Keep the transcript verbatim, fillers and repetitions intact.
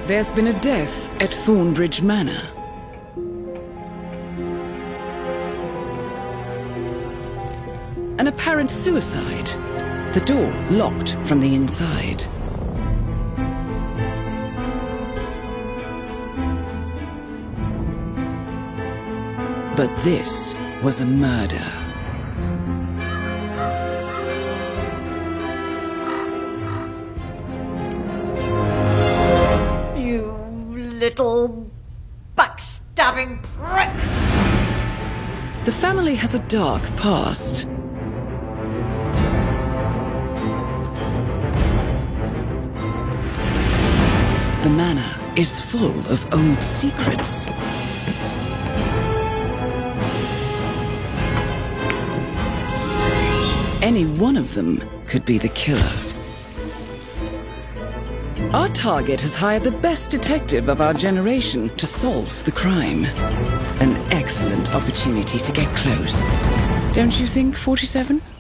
There's been a death at Thornbridge Manor. An apparent suicide. The door locked from the inside. But this was a murder. You little backstabbing prick! The family has a dark past. The manor is full of old secrets. Any one of them could be the killer. Our target has hired the best detective of our generation to solve the crime. An excellent opportunity to get close. Don't you think, forty-seven?